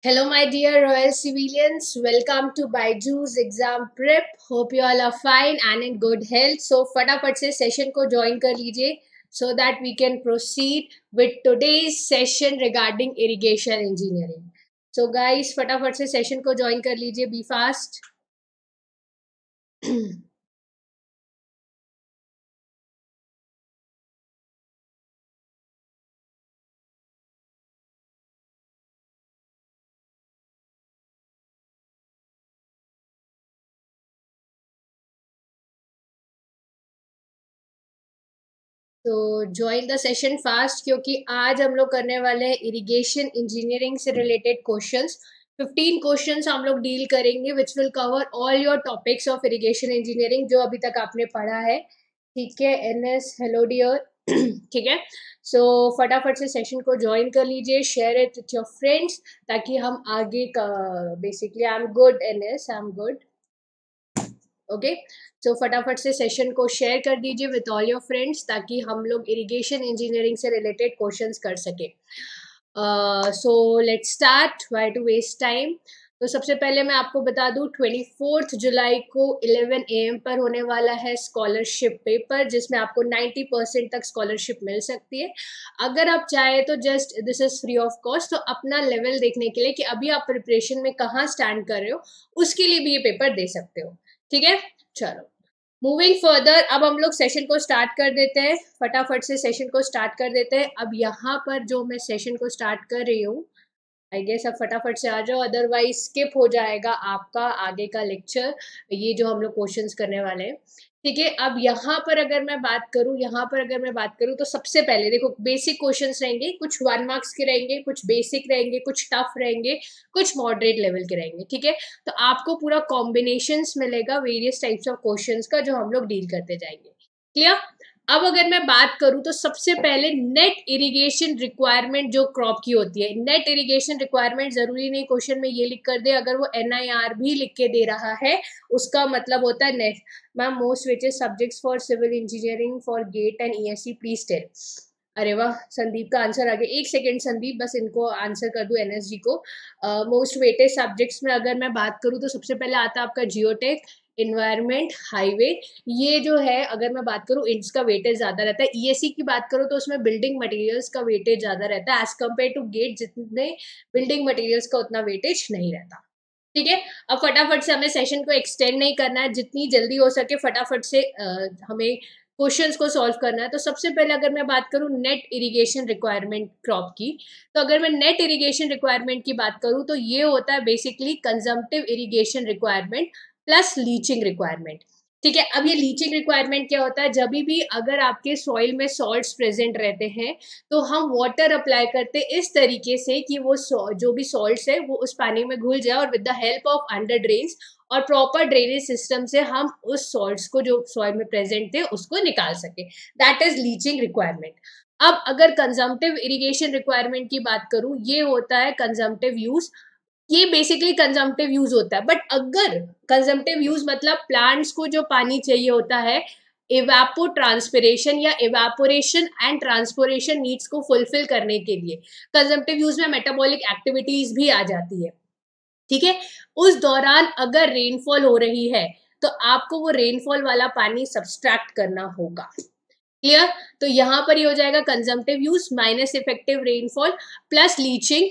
Hello, my dear Royal Civilians. Welcome to Byju's exam prep. Hope you all are fine and in good health. So, फटाफट से session को join कर लीजिए so that we can proceed with today's session regarding irrigation engineering. So, guys, फटाफट से session को join कर लीजिए. Be fast. तो ज्वाइन द सेशन फास्ट क्योंकि आज हम लोग करने वाले हैं इरिगेशन इंजीनियरिंग से रिलेटेड क्वेश्चंस 15 क्वेश्चंस हम लोग डील करेंगे which will cover all your topics of irrigation engineering जो अभी तक आपने पढ़ा है. ठीक है. NS hello dear. ठीक है. सो फटाफट से सेशन को ज्वाइन कर लीजिए, share it with your friends ताकि हम आगे का basically I am good NS, I am good. Okay. So फटाफट से सेशन को शेयर कर दीजिए विथ ऑल योर फ्रेंड्स ताकि हम लोग इरिगेशन इंजीनियरिंग से रिलेटेड क्वेश्चंस कर सके. So let's start. Why to waste time. तो सबसे पहले मैं आपको बता दूं 24 जुलाई को 11 AM पर होने वाला है स्कॉलरशिप पेपर जिसमें आपको 90% तक स्कॉलरशिप मिल सकती है. अगर आप चाहे तो just this is free of cost. तो अपना लेवल देखने के लिए कि अभी आप प्रिपरेशन में कहाँ स्टैंड कर रहे हो उसके लिए भी ये पेपर दे सकते हो. ठीक है. चलो मूविंग फर्दर. अब हम लोग सेशन को स्टार्ट कर देते हैं. फटाफट से सेशन को स्टार्ट कर देते हैं. अब यहाँ पर जो मैं सेशन को स्टार्ट कर रही हूँ आई गेस अब फटाफट से आ जाओ अदरवाइज स्किप हो जाएगा आपका आगे का लेक्चर, ये जो हम लोग क्वेश्चंस करने वाले हैं. ठीक है. अब यहाँ पर अगर मैं बात करूँ तो सबसे पहले देखो बेसिक क्वेश्चंस रहेंगे, कुछ 1 मार्क्स के रहेंगे, कुछ बेसिक रहेंगे, कुछ टफ रहेंगे, कुछ मॉडरेट लेवल के रहेंगे. ठीक है. तो आपको पूरा कॉम्बिनेशंस मिलेगा वेरियस टाइप्स ऑफ क्वेश्चंस का जो हम लोग डील करते जाएंगे. क्लियर. अब अगर मैं बात करूं तो सबसे पहले नेट इरिगेशन रिक्वायरमेंट जो क्रॉप की होती है. नेट इरिगेशन रिक्वायरमेंट जरूरी नहीं क्वेश्चन में ये लिख कर दे, अगर वो NIR भी लिख के दे रहा है उसका मतलब होता है net. Ma'am most weighted subjects for civil engineering for GATE and ESE please tell. अरे वाह, संदीप का आंसर आ गया. एक सेकेंड संदीप, बस इनको आंसर कर दूं NSG को. मोस्ट वेटेड सब्जेक्ट्स में अगर मैं बात करूं तो सबसे पहले आता है आपका जियोटेक, इन्वायरमेंट, हाईवे. ये जो है अगर मैं बात करूं इसका वेटेज ज्यादा रहता है. ESE की बात करूं तो उसमें बिल्डिंग मटेरियल्स का वेटेज ज्यादा रहता है एज कम्पेयर टू गेट जितने बिल्डिंग मटेरियल्स का उतना वेटेज नहीं रहता. ठीक है. अब फटाफट से हमें सेशन को एक्सटेंड नहीं करना है, जितनी जल्दी हो सके फटाफट से हमें क्वेश्चंस को सॉल्व करना है. तो सबसे पहले अगर मैं बात करूं नेट इरिगेशन रिक्वायरमेंट क्रॉप की, तो अगर मैं नेट इरिगेशन रिक्वायरमेंट की बात करूं तो ये होता है basically consumptive irrigation requirement plus leaching requirement. ठीक है. अब ये लीचिंग रिक्वायरमेंट क्या होता है, जब भी अगर आपके सॉइल में सॉल्ट्स प्रेजेंट रहते हैं तो हम वाटर अप्लाई करते इस तरीके से कि वो जो भी सॉल्ट्स है वो उस पानी में घुल जाए और with the help of under drains और प्रॉपर ड्रेनेज सिस्टम से हम उस सॉल्ट्स को जो सॉइल में प्रेजेंट थे उसको निकाल सके. That is leaching requirement. अब अगर कंजम्पटिव इरिगेशन रिक्वायरमेंट की बात करूं, ये होता है कंजम्पटिव यूज. ये बेसिकली कंजम्पटिव यूज होता है. बट अगर कंजम्पटिव यूज मतलब प्लांट्स को जो पानी चाहिए होता है इवेपो ट्रांसपिरेशन या इवेपोरेशन एंड ट्रांसपोरेशन नीड्स को फुलफिल करने के लिए कंजम्पटिव यूज में मेटाबॉलिक एक्टिविटीज भी आ जाती है. ठीक है. उस दौरान अगर रेनफॉल हो रही है तो आपको वो रेनफॉल वाला पानी सब्सट्रैक्ट करना होगा. क्लियर. तो यहां पर ये हो जाएगा consumptive use minus effective rainfall plus leaching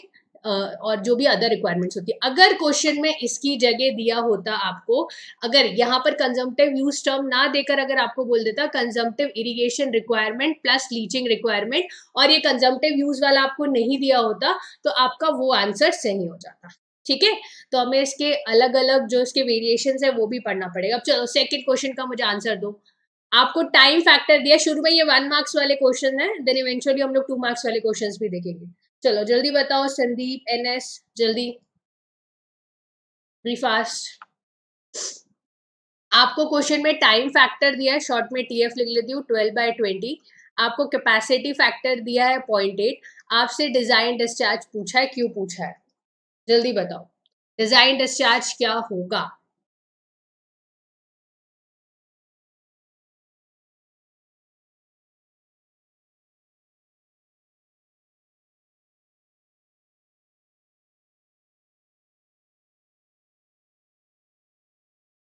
और जो भी अदर रिक्वायरमेंट्स होती है. अगर क्वेश्चन में इसकी जगह दिया होता आपको, अगर यहाँ पर कंजम्पटिव यूज टर्म ना देकर अगर आपको बोल देता consumptive irrigation requirement plus leaching requirement और ये कंजम्पटिव यूज वाला आपको नहीं दिया होता तो आपका वो आंसर सही हो जाता. ठीक है. तो हमें इसके अलग अलग जो इसके वेरिएशंस है वो भी पढ़ना पड़ेगा. अब चलो सेकंड क्वेश्चन का मुझे आंसर दो. आपको टाइम फैक्टर दिया शुरू में, ये 1 मार्क्स वाले क्वेश्चन है, देन इवेंचुअली हम लोग 2 मार्क्स वाले क्वेश्चंस भी देखेंगे. चलो जल्दी बताओ संदीप, NS, जल्दी बी फास्ट. आपको क्वेश्चन में टाइम फैक्टर दिया है, शॉर्ट में TF लिख लेती हूँ 12/20. आपको कैपेसिटी फैक्टर दिया है 0.8. आपसे डिजाइन डिस्चार्ज पूछा है, क्यों पूछा है जल्दी बताओ. डिजाइन डिस्चार्ज क्या होगा.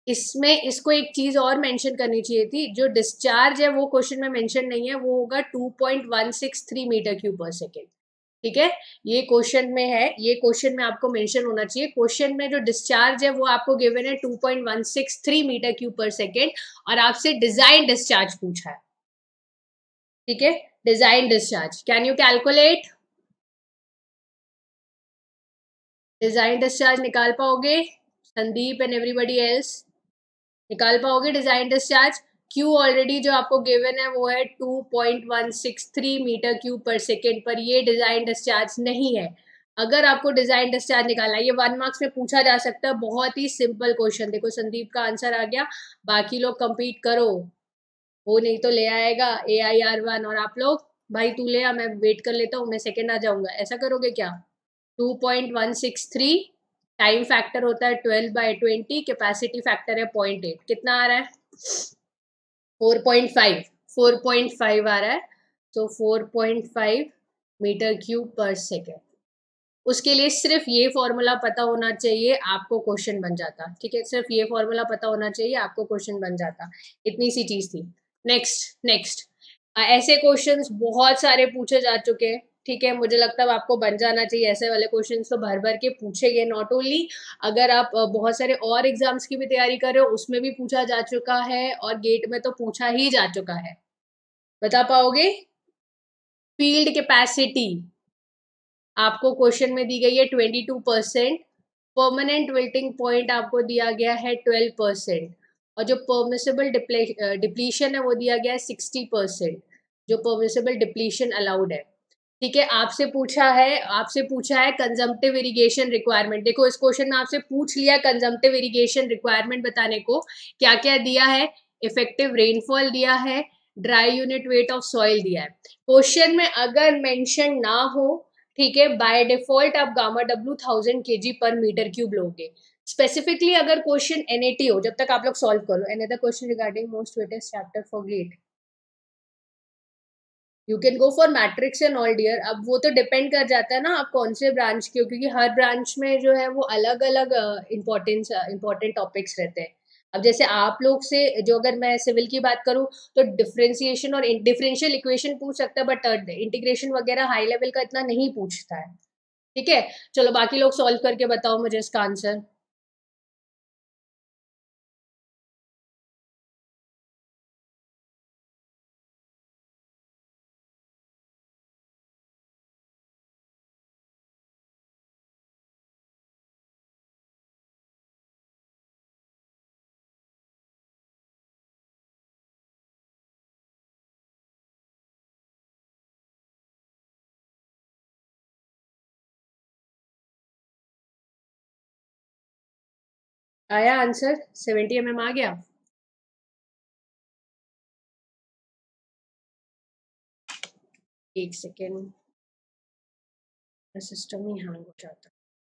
इसमें इसको एक चीज और मेंशन करनी चाहिए थी, जो डिस्चार्ज है वो क्वेश्चन में मेंशन नहीं है, वो होगा 2.163 मीटर क्यूब पर सेकेंड। ठीक है, ये क्वेश्चन में है, ये क्वेश्चन में आपको मेंशन होना चाहिए। क्वेश्चन में जो डिस्चार्ज है वो आपको गिवन है 2.163 मीटर क्यूब पर सेकेंड, और आपसे डिजाइन डिस्चार्ज पूछा है। ठीक है, design discharge, can you calculate? Design discharge निकाल पाओगे संदीप एंड एवरीबडी एल्स? निकाल पाओगे डिजाइन डिस्चार्ज? क्यू ऑलरेडी जो आपको गिवन है वो है 2.163 मीटर क्यूब पर सेकेंड, पर ये डिजाइन डिस्चार्ज नहीं है। अगर आपको डिजाइन डिस्चार्ज निकालना है, ये 1 मार्क्स में पूछा जा सकता है, बहुत ही सिंपल क्वेश्चन। देखो संदीप का आंसर आ गया, बाकी लोग कंप्लीट करो, वो नहीं तो ले आएगा AIR1, और आप लोग भाई तू ले आ, मैं वेट कर लेता हूँ, मैं सेकेंड आ जाऊंगा, ऐसा करोगे क्या? 2.163, टाइम फैक्टर होता है 12/20, कैपेसिटी फैक्टर है 0.8, कितना आ रहा है? 4.5, 4.5 आ रहा है। तो 4.5 मीटर क्यूब पर सेकेंड, उसके लिए सिर्फ ये फॉर्मूला पता होना चाहिए, आपको क्वेश्चन बन जाता। ठीक है, सिर्फ ये फॉर्मूला पता होना चाहिए, आपको क्वेश्चन बन जाता, इतनी सी चीज थी। नेक्स्ट नेक्स्ट, ऐसे क्वेश्चंस बहुत सारे पूछे जा चुके हैं। ठीक है, मुझे लगता है आपको बन जाना चाहिए, ऐसे वाले क्वेश्चंस तो भर भर के पूछे गए। नॉट ओनली, अगर आप बहुत सारे और एग्जाम्स की भी तैयारी कर रहे हो, उसमें भी पूछा जा चुका है, और गेट में तो पूछा ही जा चुका है। बता पाओगे? फील्ड कैपेसिटी आपको क्वेश्चन में दी गई है 22%, परमानेंट विल्टिंग पॉइंट आपको दिया गया है 12%, और जो परमिसिबल डिप्लीशन है वो दिया गया है 60%, जो परमिसिबल डिप्लीशन अलाउड है। ठीक है, आपसे पूछा है कंजम्पटिव इरिगेशन रिक्वायरमेंट। देखो इस क्वेश्चन में आपसे पूछ लिया कंजम्पटिव इरिगेशन रिक्वायरमेंट बताने को, क्या क्या दिया है? इफेक्टिव रेनफॉल दिया है, dry unit weight of soil दिया है। क्वेश्चन में अगर मेंशन ना हो, ठीक है, बाय डिफॉल्ट आप गामा डब्ल्यू 1000 kg पर मीटर क्यूब लोगे। स्पेसिफिकली अगर क्वेश्चन NAT हो, जब तक आप लोग सॉल्व करो, another question regarding most weightest chapter for GATE, you can go for matrix and all dear. अब वो तो डिपेंड कर जाता है ना आप कौन से ब्रांच के हो, क्योंकि हर ब्रांच में जो है वो अलग अलग इंपॉर्टेंट टॉपिक्स रहते हैं। अब जैसे आप लोग से जो, अगर मैं सिविल की बात करूँ, तो डिफरेंशिएशन और डिफरेंशियल इक्वेशन पूछ सकता है, बट इंटीग्रेशन वगैरह हाई लेवल का इतना नहीं पूछता है। ठीक है, चलो बाकी लोग सॉल्व करके बताओ मुझे इसका आंसर। आया आंसर? 70 mm आ गया? एक सेकेंड, सिस्टम ही हैंग हो जाता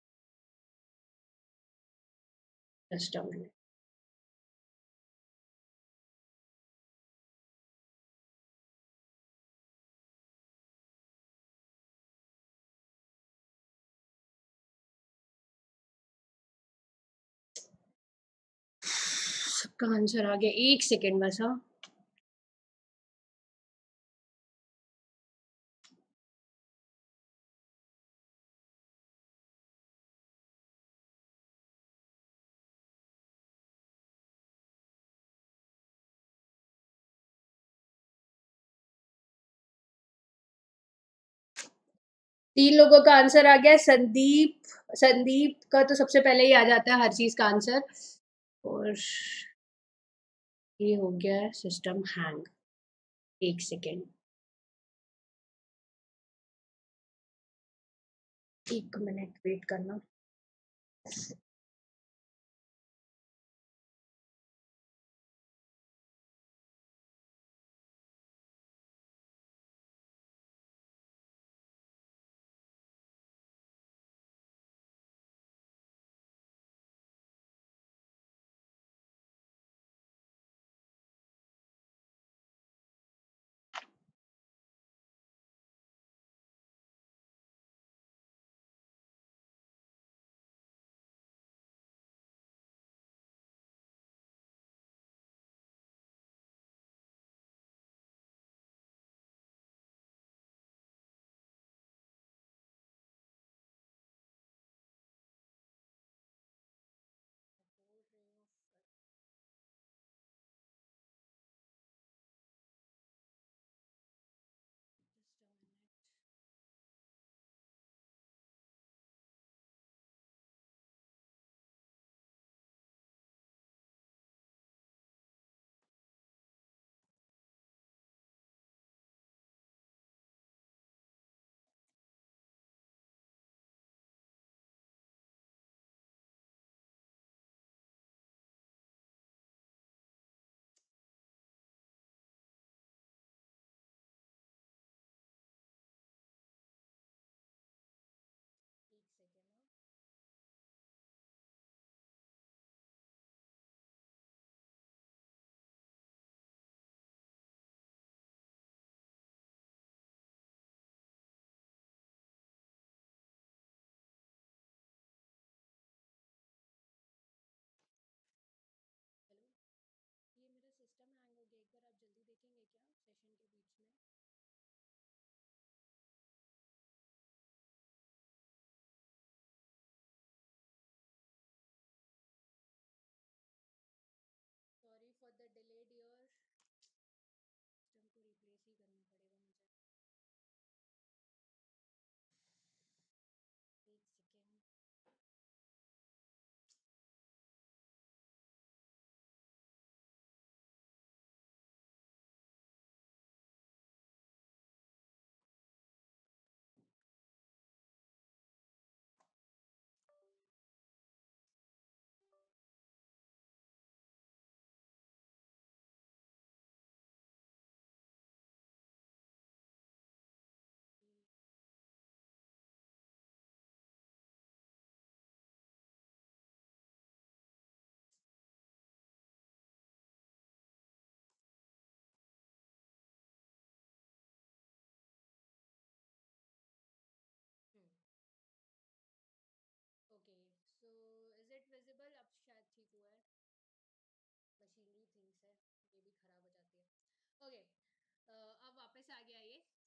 है, सिस्टम में। सबका आंसर आ गया, एक सेकेंड बस। हाँ, 3 लोगों का आंसर आ गया। संदीप, संदीप का तो सबसे पहले ही आ जाता है हर चीज का आंसर, और ये हो गया है सिस्टम हैंग। एक सेकेंड, 1 मिनट वेट करना।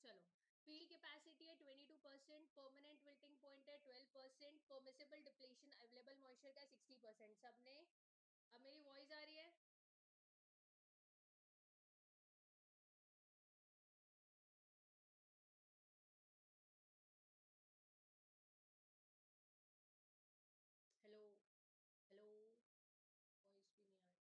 चलो, फील्ड कैपेसिटी है 22%, परमानेंट विल्टिंग पॉइंट है 12%, परमिसिबल डिप्लीशन अवेलेबल मॉइस्चर का 60%। सबने, अब मेरी वॉइस आ रही है? हेलो, हेलो, वॉइस भी नहीं आ रही।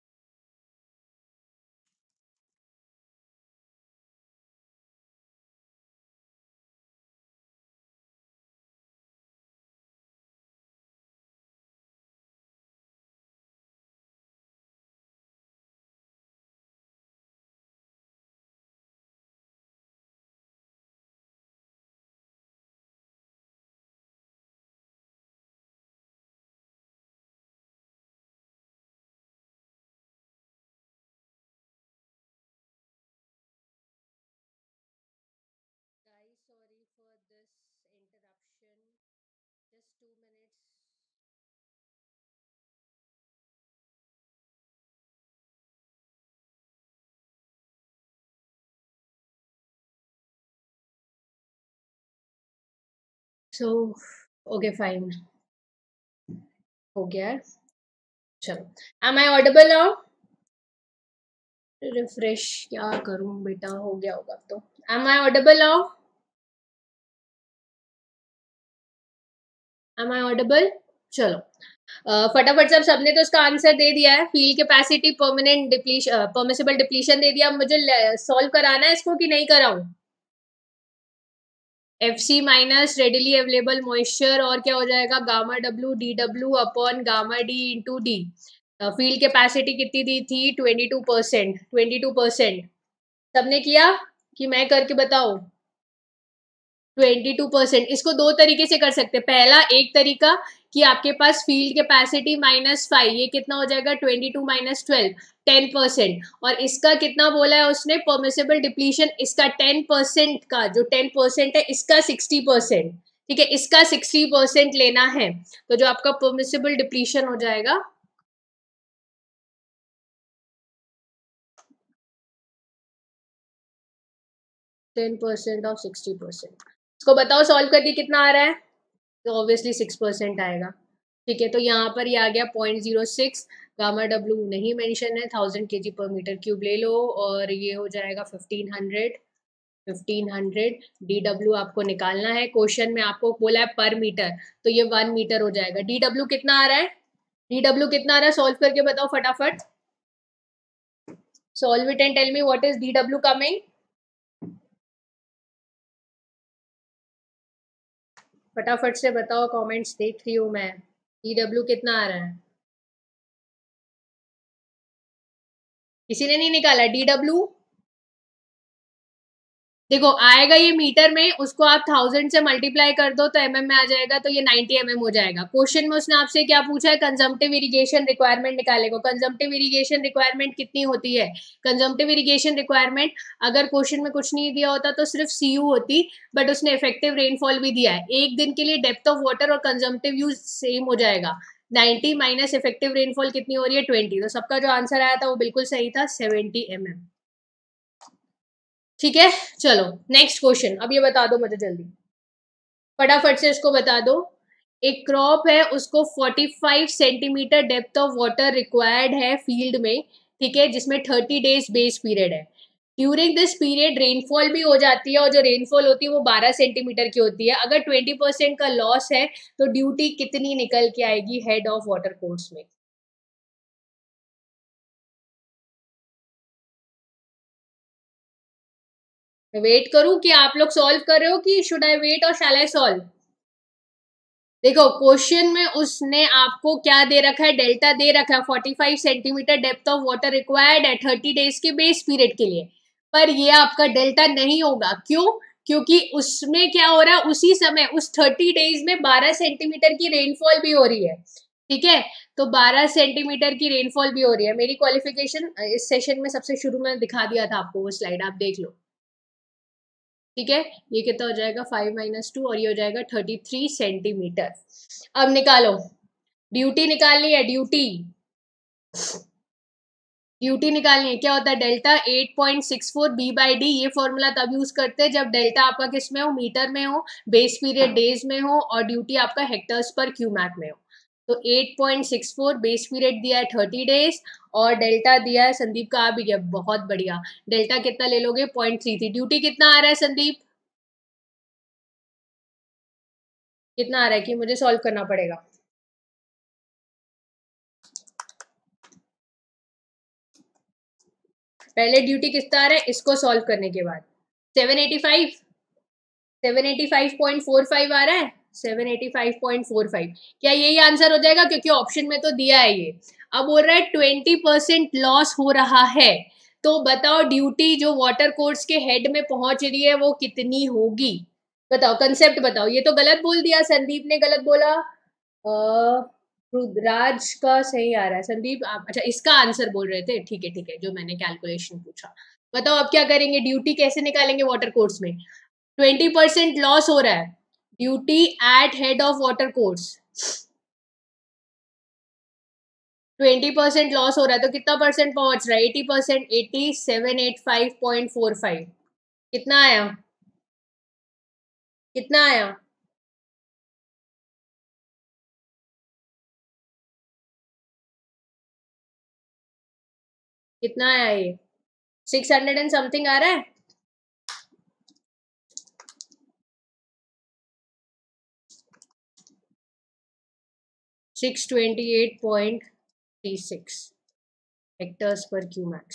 Guys, sorry for this interruption. Just 2 minutes. So, okay, fine. हो गया है। चलो, am I audible now? Refresh क्या करूं बेटा, हो गया होगा तो। am I audible now? am I audible? चलो, फटाफट से सबने तो इसका आंसर दे दिया है। Field capacity, permanent depletion, permissible depletion दे दिया। मुझे सॉल्व कराना है इसको कि नहीं कराऊं? FC minus readily available moisture, और क्या हो जाएगा, gamma W D W upon gamma D into D. Field capacity कितनी दी थी? 22%। 22%। सबने किया कि मैं करके बताऊं? 22%। इसको दो तरीके से कर सकते हैं। पहला एक तरीका कि आपके पास फील्ड कैपेसिटी -5, ये कितना हो जाएगा, 22 माइनस 12, 10%। और इसका कितना बोला है उसने, परमिसिबल डिप्लीशन, इसका 10% का, जो 10% है इसका 60%। ठीक है, इसका 60% लेना है, तो जो आपका परमिसिबल डिप्लीशन हो जाएगा 10% ऑफ 60%। इसको बताओ सॉल्व करके कितना आ रहा है? तो ऑब्वियसली 6% आएगा। ठीक है, तो यहाँ पर ये आ गया 0.06। गामा डब्ल्यू नहीं मेंशन है, 1000 kg/m³ ले लो, और ये हो जाएगा 1500। 1500 डी डब्ल्यू आपको निकालना है। क्वेश्चन में आपको बोला है पर मीटर, तो ये 1 मीटर हो जाएगा। डी डब्ल्यू कितना आ रहा है? डी डब्ल्यू कितना आ रहा है, सॉल्व करके बताओ फटाफट। Solve it and tell me what is D W coming. फटाफट से बताओ, कमेंट्स देख रही हूँ मैं। डी डब्ल्यू कितना आ रहा है? किसी ने नहीं निकाला डी डब्ल्यू? देखो, आएगा ये मीटर में, उसको आप 1000 से मल्टीप्लाई कर दो तो mm में आ जाएगा, तो ये 90 mm हो जाएगा। क्वेश्चन में उसने आपसे क्या पूछा है, कंजम्पटिव इरिगेशन रिक्वायरमेंट निकाले को। कंजम्पटिव इरिगेशन रिक्वायरमेंट कितनी होती है? कंजम्पटिव इरिगेशन रिक्वायरमेंट, अगर क्वेश्चन में कुछ नहीं दिया होता तो सिर्फ CU होती, बट उसने इफेक्टिव रेनफॉल भी दिया है। एक दिन के लिए डेप्थ ऑफ वाटर और कंजम्पटिव यूज सेम हो जाएगा। 90 माइनस इफेक्टिव रेनफॉल कितनी हो रही है, 20। तो सबका जो आंसर आया था वो बिल्कुल सही था, 70 mm। ठीक है, चलो नेक्स्ट क्वेश्चन। अब ये बता दो मुझे जल्दी, फटाफट से इसको बता दो। एक क्रॉप है, उसको 45 centimetre depth of water required है फील्ड में, ठीक है, जिसमें 30 डेज बेस पीरियड है। ड्यूरिंग दिस पीरियड रेनफॉल भी हो जाती है, और जो रेनफॉल होती है वो 12 सेंटीमीटर की होती है। अगर 20% का लॉस है तो ड्यूटी कितनी निकल के आएगी हेड ऑफ वाटर कोर्स में? वेट करूं कि आप लोग सॉल्व कर रहे हो, कि शुड आई वेट और शैल आई सॉल्व? देखो, क्वेश्चन में उसने आपको क्या दे रखा है, डेल्टा दे रखा है, 45 centimetre depth of water required है 30 डेज के बेस पीरियड के लिए। पर ये आपका डेल्टा नहीं होगा, क्यों? क्योंकि उसमें क्या हो रहा है, उसी समय उस 30 डेज में 12 सेंटीमीटर की रेनफॉल भी हो रही है। ठीक है, तो 12 सेंटीमीटर की रेनफॉल भी हो रही है। मेरी क्वालिफिकेशन इस सेशन में सबसे शुरू में दिखा दिया था आपको, वो स्लाइड आप देख लो। ठीक है, ये कितना हो जाएगा, 5 - 2, और ये हो जाएगा 33 सेंटीमीटर। अब निकालो, ड्यूटी निकालनी है, ड्यूटी। ड्यूटी निकालनी है, क्या होता है डेल्टा 8.64 बी बाई डी। ये फॉर्मूला तब यूज करते हैं जब डेल्टा आपका किस में हो, मीटर में हो, बेस पीरियड डेज में हो और ड्यूटी आपका हेक्टर्स पर क्यूमैक में हो। तो 8.64 बेस पीरियड दिया है 30 डेज और डेल्टा दिया है संदीप का आ भी गया, बहुत बढ़िया। डेल्टा कितना ले लोगे 0.33। ड्यूटी कितना आ रहा है संदीप, कितना आ रहा है कि मुझे सॉल्व करना पड़ेगा। पहले ड्यूटी कितना आ रहा है इसको सॉल्व करने के बाद 785 785.45 आ रहा है 785.45। क्या यही आंसर हो जाएगा, क्योंकि ऑप्शन में तो दिया है ये। अब बोल रहा है 20% लॉस हो रहा है, तो बताओ ड्यूटी जो वाटर कोर्स के हेड में पहुंच रही है वो कितनी होगी। बताओ कंसेप्ट बताओ। ये तो गलत बोल दिया, संदीप ने गलत बोला। रुद्राज का सही आ रहा है। संदीप आप अच्छा इसका आंसर बोल रहे थे, ठीक है जो मैंने कैलकुलेशन पूछा। बताओ अब क्या करेंगे, ड्यूटी कैसे निकालेंगे वाटर कोर्स में। 20% लॉस हो रहा है, duty at head of water course 20% loss हो रहा है, तो कितना परसेंट पहुंच रहा है 80%। 8785.45 कितना आया, कितना आया कितना आया ये 600 एंड समथिंग आ रहा है। 628.36 हेक्टर्स पर क्यूमैक्स।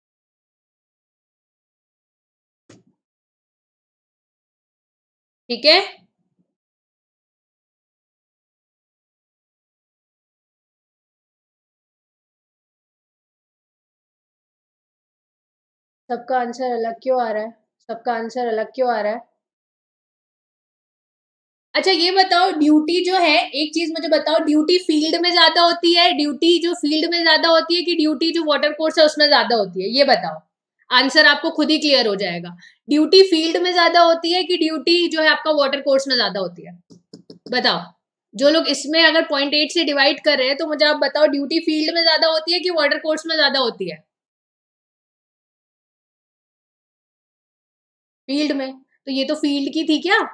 ठीक है, सबका आंसर अलग क्यों आ रहा है, सबका आंसर अलग क्यों आ रहा है। अच्छा ये बताओ ड्यूटी जो है, एक चीज मुझे बताओ, ड्यूटी फील्ड में ज्यादा होती है, ड्यूटी जो फील्ड में ज्यादा होती है कि ड्यूटी जो वाटर कोर्स है उसमें ज्यादा होती है, ये बताओ। आंसर आपको खुद ही क्लियर हो जाएगा। ड्यूटी फील्ड में ज्यादा होती है कि ड्यूटी जो है आपका वाटर कोर्स में ज्यादा होती है, बताओ। जो लोग इसमें अगर 0.8 से डिवाइड कर रहे हैं तो मुझे आप बताओ ड्यूटी फील्ड में ज्यादा होती है कि वाटर कोर्स में ज्यादा होती है। फील्ड में, तो ये तो फील्ड की थी क्या।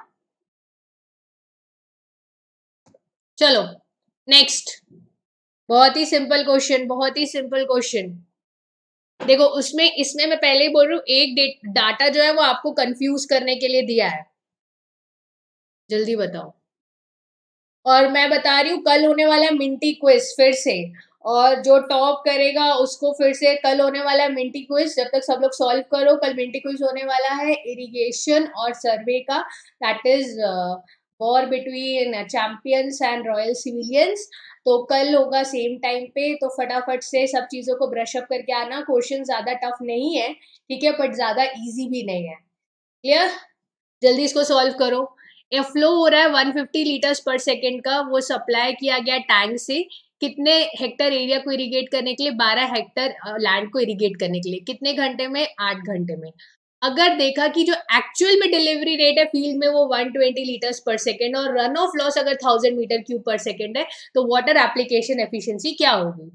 चलो नेक्स्ट, बहुत ही सिंपल क्वेश्चन, बहुत ही सिंपल क्वेश्चन। देखो उसमें इसमें मैं पहले ही बोल रही हूँ, एक डाटा जो है वो आपको कंफ्यूज करने के लिए दिया है। जल्दी बताओ। और मैं बता रही हूँ कल होने वाला है मिंटी क्विज फिर से, और जो टॉप करेगा उसको फिर से कल होने वाला है मिंटी क्विज। जब तक सब लोग सॉल्व करो, कल मिंटी क्विज होने वाला है इरिगेशन और सर्वे का, that is war between champions and royal civilians. तो कल होगा सेम टाइम पे, तो फटाफट से सब चीजों को ब्रश अप करके आना। क्वेश्चन ज्यादा टफ नहीं है, ठीक है, बट ज्यादा इजी भी नहीं है। क्लियर, जल्दी इसको सॉल्व करो। ये फ्लो हो रहा है 150 लीटर्स पर सेकेंड का, वो सप्लाई किया गया टैंक से कितने हेक्टर एरिया को इरिगेट करने के लिए, 12 हेक्टर लैंड को इरिगेट करने के लिए, कितने घंटे में, 8 घंटे में। अगर देखा कि जो एक्चुअल में डिलीवरी रेट है फील्ड में वो 120 लीटर्स पर सेकेंड और रन ऑफ लॉस अगर 1000 मीटर क्यूब पर सेकेंड है, तो वाटर एप्लीकेशन एफिशिएंसी क्या होगी।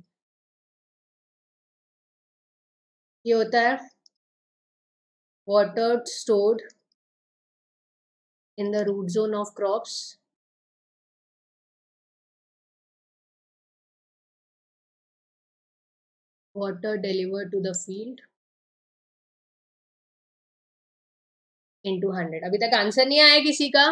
ये होता है water stored in the root zone of crops water delivered to the field into 100। अभी तक आंसर नहीं आया किसी का,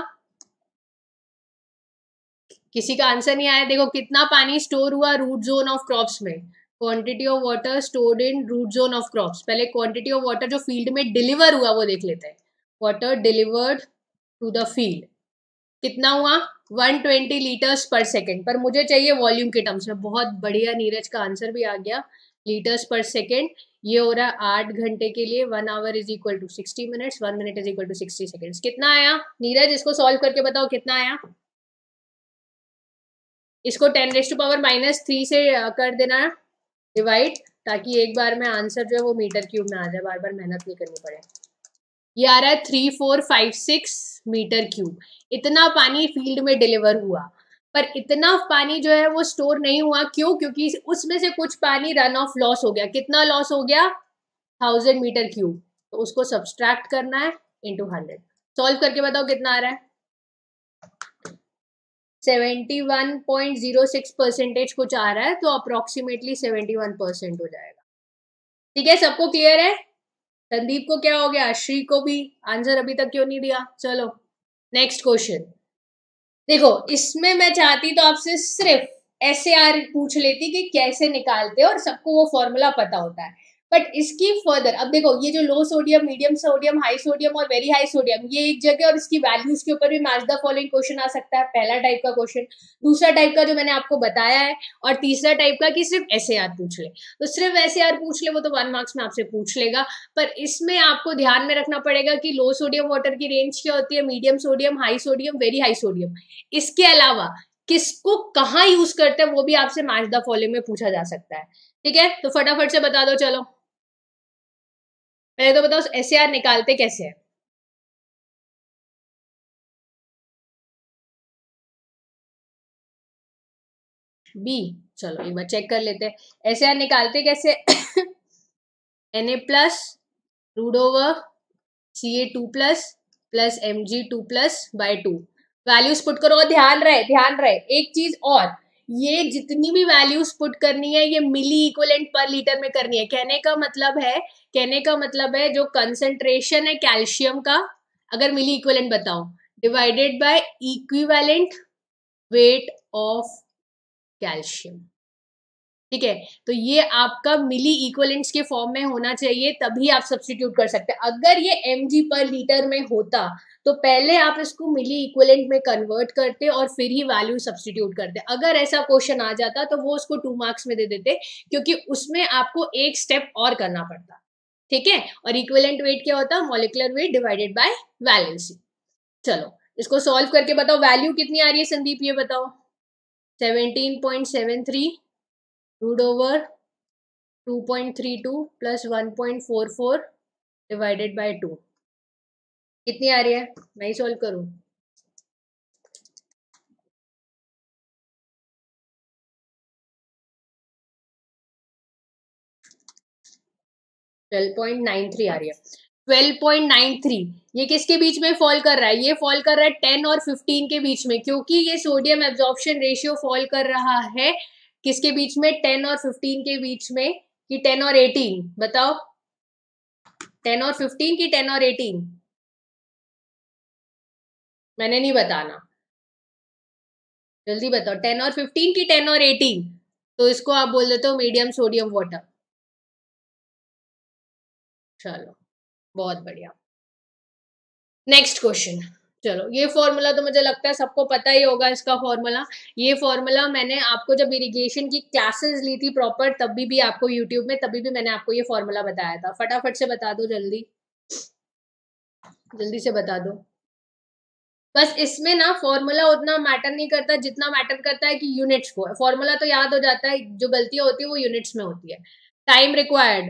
किसी का आंसर नहीं आया। देखो कितना पानी स्टोर हुआ रूट जोन ऑफ क्रॉप्स में, quantity of water stored in root zone of crops. पहले क्वांटिटी ऑफ वाटर जो फील्ड में डिलीवर हुआ वो देख लेते हैं। Water delivered to the field कितना हुआ 120 लीटर्स पर सेकेंड, पर मुझे चाहिए वॉल्यूम के टर्म्स में। बहुत बढ़िया, नीरज का आंसर भी आ गया, लीटर्स पर सेकेंड। ये हो रहा है 8 घंटे के लिए, 1 hour is equal to 60 minutes, 1 minute is equal to 60 seconds. कितना आया नीरज, इसको सॉल्व करके बताओ कितना आया। इसको 10⁻³ से कर देना डिवाइड, ताकि एक बार में आंसर जो है वो मीटर क्यूब में आ जाए, बार बार मेहनत नहीं करनी पड़े। ये आ रहा है 3456 मीटर क्यूब, इतना पानी फील्ड में डिलीवर हुआ। पर इतना पानी जो है वो स्टोर नहीं हुआ, क्यों? क्योंकि उसमें से कुछ पानी रन ऑफ लॉस हो गया। कितना लॉस हो गया? 1000 मीटर क्यूब। तो उसको सब्सट्रैक्ट करना है इंटू 100। सॉल्व करके बताओ कितना आ रहा है। 71.06% कुछ आ रहा है, तो अप्रोक्सीमेटली 71% हो जाएगा। ठीक है, सबको क्लियर है? संदीप को क्या हो गया? श्री को भी? आंसर अभी तक क्यों नहीं दिया? चलो नेक्स्ट क्वेश्चन। देखो इसमें मैं चाहती तो आपसे सिर्फ SAR पूछ लेती कि कैसे निकालते हैं, और सबको वो फॉर्मूला पता होता है। बट इसकी फर्दर, अब देखो ये जो low sodium, medium sodium, high sodium और वेरी हाई सोडियम, ये एक जगह, और इसकी वैल्यूज के ऊपर भी मैच द फॉलोइंग क्वेश्चन आ सकता है, पहला टाइप का क्वेश्चन। दूसरा टाइप का जो मैंने आपको बताया है, और तीसरा टाइप का कि सिर्फ SAR पूछ ले। तो सिर्फ SAR पूछ ले वो तो 1 मार्क्स में आपसे पूछ लेगा, पर इसमें आपको ध्यान में रखना पड़ेगा कि लो सोडियम वाटर की रेंज क्या होती है, medium sodium, high sodium, very high sodium. इसके अलावा किसको कहाँ यूज करते हैं वो भी आपसे मैच द फॉलोइंग में पूछा जा सकता है। ठीक है, तो फटाफट से बता दो। चलो पहले तो बताओ SAR निकालते कैसे है। बी, चलो एक बार चेक कर लेते हैं SAR निकालते कैसे। Na plus root over Ca2 plus Mg2 by 2। Values put करो, और ध्यान रहे एक चीज और, ये जितनी भी वैल्यूज पुट करनी है ये मिली इक्विवेलेंट पर लीटर में करनी है। कहने का मतलब है जो कंसंट्रेशन है कैल्शियम का, अगर मिली इक्विवेलेंट बताओ, divided by equivalent weight of calcium. ठीक है, तो ये आपका मिली इक्विवेलेंट्स के फॉर्म में होना चाहिए, तभी आप सब्स्टिट्यूट कर सकते हैं। अगर ये mg पर लीटर में होता तो पहले आप इसको मिली इक्विवेलेंट में कन्वर्ट करते और फिर ही वैल्यू सब्स्टिट्यूट करते। अगर ऐसा क्वेश्चन आ जाता तो वो उसको 2 मार्क्स में दे देते, क्योंकि उसमें आपको एक स्टेप और करना पड़ता। ठीक है, और इक्विवेलेंट वेट क्या होता? Molecular weight divided by valency. चलो इसको सॉल्व करके बताओ, वैल्यू कितनी आ रही है संदीप, ये बताओ। 17.73 root over 2.32 plus 1.44 divided by 2। कितनी आ रही है? मैं ही सॉल्व करूं? 12.93 आ रही है। 12.93 ये किसके बीच में फॉल कर रहा है? ये फॉल कर रहा है 10 और 15 के बीच में, क्योंकि ये सोडियम एब्जॉर्प्शन रेशियो फॉल कर रहा है किसके बीच में? 10 और 15 के बीच में, कि 10 और 18? बताओ 10 और 15 की 10 और 18? मैंने नहीं बताना, जल्दी बताओ। 10 और 15 की 10 और 18? तो इसको आप बोल देते हो मीडियम सोडियम वाटर। चलो बहुत बढ़िया। Next question. चलो ये फॉर्मूला तो मुझे लगता है सबको पता ही होगा इसका फॉर्मूला। ये फॉर्मूला मैंने आपको जब इरिगेशन की क्लासेस ली थी प्रॉपर, तभी भी आपको यूट्यूब में, तभी भी मैंने आपको ये फॉर्मूला बताया था। फटाफट से बता दो, जल्दी जल्दी से बता दो। बस इसमें ना फॉर्मूला उतना मैटर नहीं करता जितना मैटर करता है कि यूनिट्स को। फॉर्मूला तो याद हो जाता है, जो गलतियां होती है वो यूनिट्स में होती है। Time required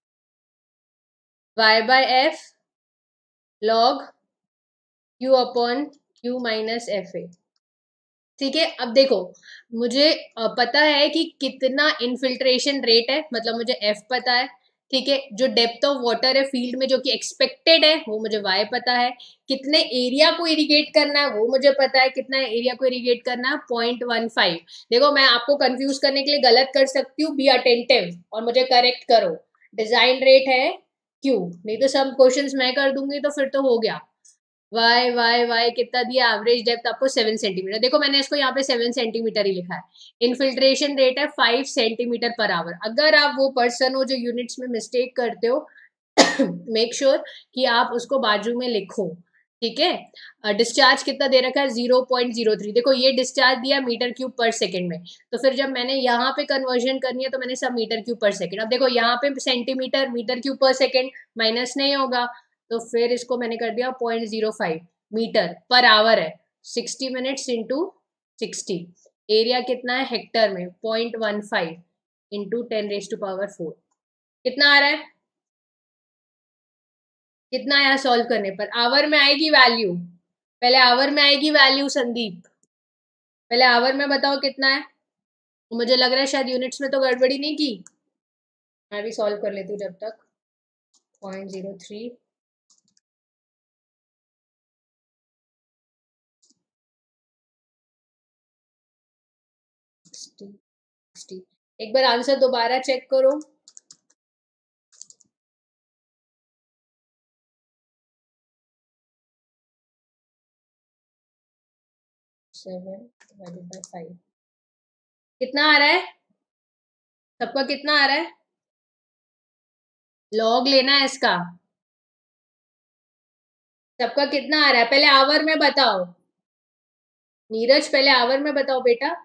y/f log q upon q minus F A. ठीक है, अब देखो मुझे पता है कि कितना इनफिल्ट्रेशन रेट है, मतलब मुझे एफ पता है। ठीक है, जो डेप्थ ऑफ वाटर है फील्ड में जो कि एक्सपेक्टेड है वो मुझे वाई पता है। कितने एरिया को इरिगेट करना है वो मुझे पता है, कितना एरिया को इरिगेट करना है 0.15। देखो मैं आपको कंफ्यूज करने के लिए गलत कर सकती हूँ, बी अटेंटिव और मुझे करेक्ट करो। डिजाइन रेट है क्यू, नहीं तो सब क्वेश्चंस मैं कर दूंगी तो फिर तो हो गया। वाई वाई वाई कितना दिया? एवरेज डेप्थ आपको 7 सेंटीमीटर। देखो मैंने इसको यहाँ पे 7 सेंटीमीटर ही लिखा है। इनफिल्ट्रेशन रेट है 5 सेंटीमीटर पर आवर। अगर आप वो पर्सन हो जो यूनिट्स में मिस्टेक करते हो, मेक श्योर कि आप उसको बाजू में लिखो। ठीक है, डिस्चार्ज कितना दे रखा है? 0.03। देखो ये डिस्चार्ज दिया मीटर क्यूब पर सेकंड में, तो फिर जब मैंने यहाँ पे कन्वर्जन करनी है तो मैंने सब मीटर क्यूब पर सेकंड। अब देखो यहाँ पे centimetre metre cube per second minus नहीं होगा, तो फिर इसको मैंने कर दिया 0.05 मीटर पर आवर है। 60 मिनट्स इंटू 60। एरिया कितना है हेक्टर में? 0.15 इंटू 10⁴। कितना आ रहा है? कितना आया सॉल्व करने पर? आवर में आएगी वैल्यू, पहले आवर में आएगी वैल्यू संदीप। पहले आवर में बताओ कितना है। मुझे लग रहा है शायद यूनिट्स में तो गड़बड़ी नहीं की। मैं भी सॉल्व कर लेती हूँ जब तक। 0.03 60। एक बार आंसर दोबारा चेक करो। 7/5 कितना आ रहा है? सबका कितना आ रहा है? लॉग लेना है इसका। सबका कितना आ रहा है पहले आवर में बताओ। नीरज पहले आवर में बताओ बेटा।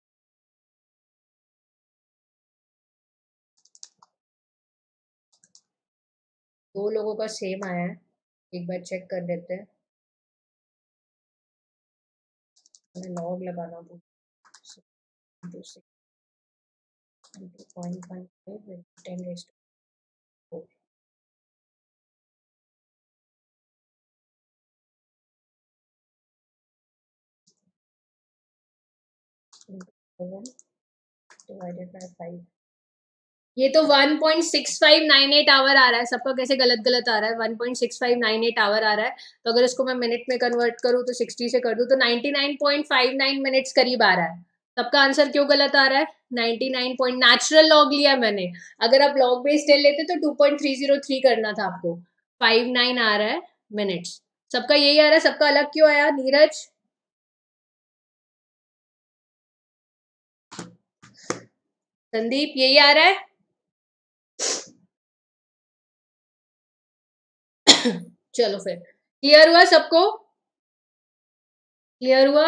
दो लोगों का सेम आया है। एक बार चेक कर लेते हैं। लॉग लगाना भूल। 2.55 10 डिवाइडेड बाय 5। ये तो 1.6598 आवर आ रहा है। सबका कैसे गलत गलत आ रहा है? 1.6598 आवर आ रहा है। तो अगर इसको मैं मिनट में कन्वर्ट करूँ तो 60 से कर दूँ तो 99.59 मिनट्स करीब आ रहा है। सबका आंसर क्यों गलत आ रहा है? 99 पॉइंट नेचुरल लॉग लिया मैंने। अगर आप लॉग बेस्ड टेल लेते तो 2.303 करना था आपको। 59 आ रहा है मिनट्स। सबका यही आ रहा है। सबका अलग क्यों आया नीरज? संदीप यही आ रहा है। चलो फिर क्लियर हुआ सबको? क्लियर हुआ?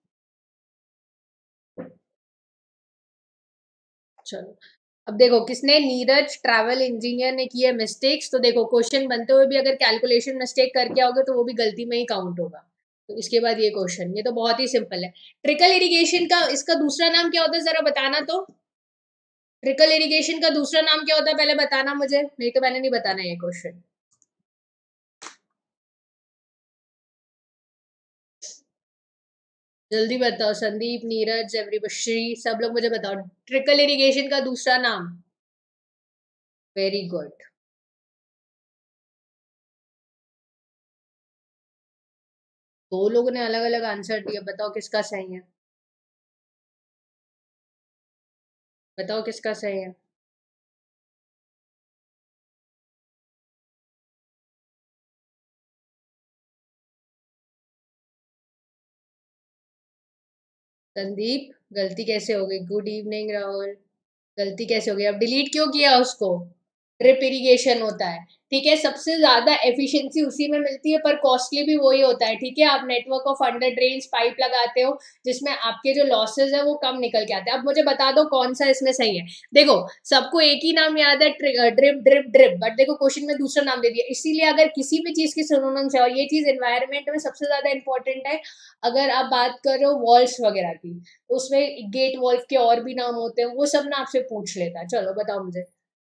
चलो अब देखो किसने, नीरज ट्रैवल इंजीनियर ने किए मिस्टेक्स। तो देखो क्वेश्चन बनते हुए भी अगर कैलकुलेशन मिस्टेक करके आओगे तो वो भी गलती में ही काउंट होगा। तो इसके बाद ये क्वेश्चन, ये तो बहुत ही सिंपल है। ट्रिकल इरिगेशन का इसका दूसरा नाम क्या होता है जरा बताना तो। ट्रिकल इरिगेशन का दूसरा नाम क्या होता है पहले बताना मुझे, नहीं तो मैंने नहीं बताना ये क्वेश्चन। जल्दी बताओ संदीप, नीरज, एवरीबडी, सब लोग मुझे बताओ ट्रिकल इरिगेशन का दूसरा नाम। Very good. दो लोगों ने अलग अलग आंसर दिया, बताओ किसका सही है? बताओ किसका सही है? संदीप गलती कैसे हो गई? Good evening Rahul. गलती कैसे हो गई? अब डिलीट क्यों किया उसको? ड्रिप इरिगेशन होता है। ठीक है, सबसे ज्यादा एफिशिएंसी उसी में मिलती है पर कॉस्टली भी वही होता है। ठीक है, आप network of under drains pipe लगाते हो जिसमें आपके जो लॉसेस है वो कम निकल के आते हैं। अब मुझे बता दो कौन सा इसमें सही है। देखो सबको एक ही नाम याद है, ड्रिप ड्रिप ड्रिप, बट देखो क्वेश्चन में दूसरा नाम दे दिया। इसीलिए अगर किसी भी चीज की सिनोनिम्स है, और ये चीज एनवायरमेंट में सबसे ज्यादा इंपॉर्टेंट है। अगर आप बात कर रहे हो वॉल्स वगैरह की, तो उसमें गेट वॉल्व के और भी नाम होते हैं, वो सब ना आपसे पूछ लेता है। चलो बताओ मुझे।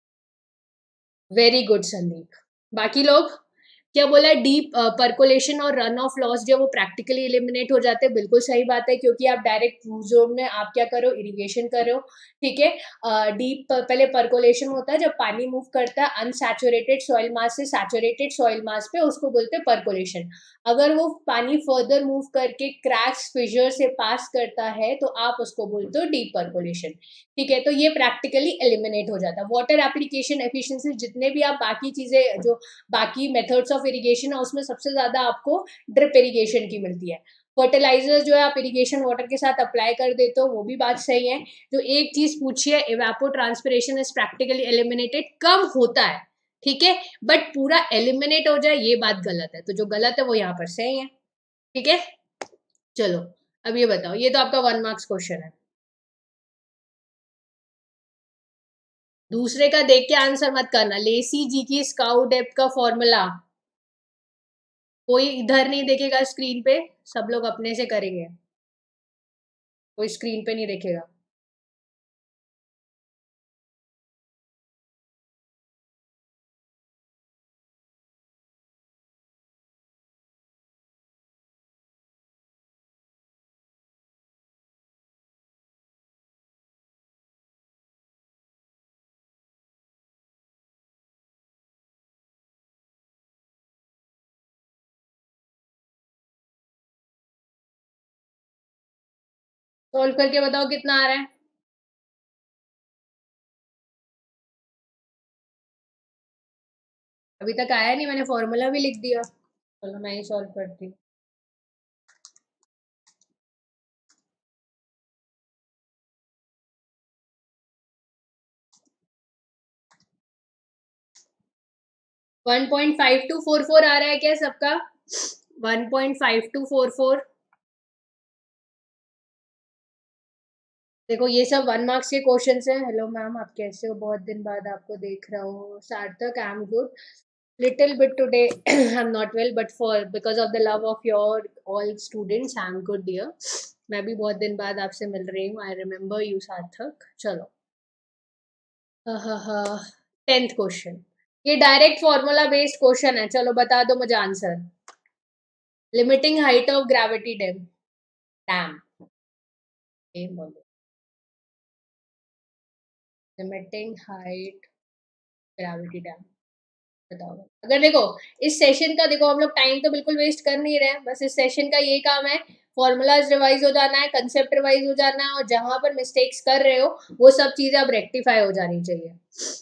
Very good Sandeep. बाकी लोग क्या बोला? डीप परकोलेशन और रन ऑफ लॉस जो वो प्रैक्टिकली एलिमिनेट हो जाते हैं। बिल्कुल सही बात है, क्योंकि आप डायरेक्ट जोन में आप क्या करो, इरिगेशन कर रहे हो। ठीक है, डीप पहले परकोलेशन होता है जब पानी मूव करता है अनसैचुरेटेड सॉइल मास से सैचुरेटेड सॉइल मास पे, उसको बोलते हैं परकोलेशन। अगर वो पानी फर्दर मूव करके क्रैक्स फिशर से पास करता है तो आप उसको बोलते हो डीप परकोलेशन। ठीक है, तो ये प्रैक्टिकली एलिमिनेट हो जाता है। वाटर एप्लीकेशन एफिशिएंसी जितने भी आप बाकी चीजें जो बाकी मेथड्स ऑफ इरिगेशन है उसमें सबसे ज्यादा आपको ड्रिप इरिगेशन की मिलती है। फर्टिलाइजर जो है आप इरिगेशन वाटर के साथ अप्लाई कर देते हो, वो भी बात सही है। जो एक चीज पूछी है, evapotranspiration is practically eliminated, कम होता है। ठीक है, बट पूरा एलिमिनेट हो जाए ये बात गलत है। तो जो गलत है वो यहाँ पर सही है। ठीक है, चलो अब ये बताओ, ये तो आपका 1 मार्क्स क्वेश्चन है। दूसरे का देख के आंसर मत करना। लेसी जी की स्काउट डेप्थ का फॉर्मूला कोई इधर नहीं देखेगा स्क्रीन पे, सब लोग अपने से करेंगे। कोई स्क्रीन पे नहीं देखेगा। सॉल्व करके बताओ कितना आ रहा है। अभी तक आया नहीं, मैंने फॉर्मूला भी लिख दिया। चलो मैं ही सॉल्व करती हूँ। 1.5244 आ रहा है क्या सबका? 1.5244। देखो ये सब 1 मार्क्स के क्वेश्चंस हैं। हेलो मैम, आप कैसे हो? बहुत दिन बाद आपको देख रहा हूँ। Sarthak, I am good. Little bit today I am not well, but for because of the love of your all students I am good dear. मैं भी बहुत दिन बाद आपसे मिल रही हूँ। आई रिमेम्बर यू सार्थक। चलो, हाँ, 10th क्वेश्चन। ये डायरेक्ट फॉर्मूला बेस्ड क्वेश्चन है। चलो बता दो मुझे answer. Limiting height of gravity dam. Dam बोलो। Limiting height gravity dam. बताओ। अगर देखो इस सेशन का, देखो हम लोग टाइम तो बिल्कुल वेस्ट कर नहीं रहे हैं, बस इस सेशन का ये काम है, फॉर्मूलाज रिवाइज हो जाना है, कंसेप्ट रिवाइज हो जाना है, और जहां पर मिस्टेक्स कर रहे हो वो सब चीजें अब रेक्टिफाई हो जानी चाहिए।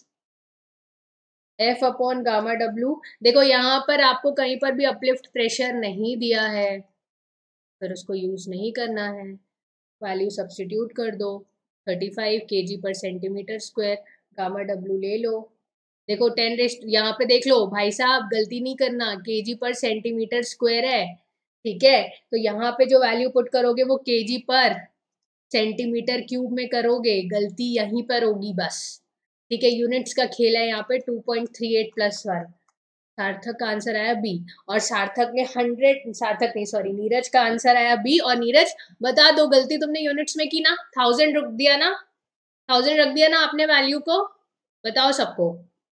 F upon gamma W. देखो यहाँ पर आपको कहीं पर भी अपलिफ्ट प्रेशर नहीं दिया है, फिर उसको यूज नहीं करना है। वैल्यू सब्सटीट्यूट कर दो। 35 kg पर सेंटीमीटर स्क्वायर। गामा डब्ल्यू ले लो। देखो 10 रेस्ट, यहाँ पे देख लो भाई साहब, गलती नहीं करना, केजी पर सेंटीमीटर स्क्वायर है, ठीक है? तो यहाँ पे जो वैल्यू पुट करोगे वो केजी पर सेंटीमीटर क्यूब में करोगे, गलती यहीं पर होगी बस। ठीक है, यूनिट्स का खेल है यहाँ पे। 2.38 प्लस 1। सार्थक का आंसर आया बी। और सार्थक ने 100, सार्थक नहीं सॉरी, नीरज का आंसर आया बी। और नीरज बता दो, गलती तुमने यूनिट्स में की ना? 1000 रख दिया ना? 1000 रख दिया ना आपने वैल्यू को? बताओ सबको।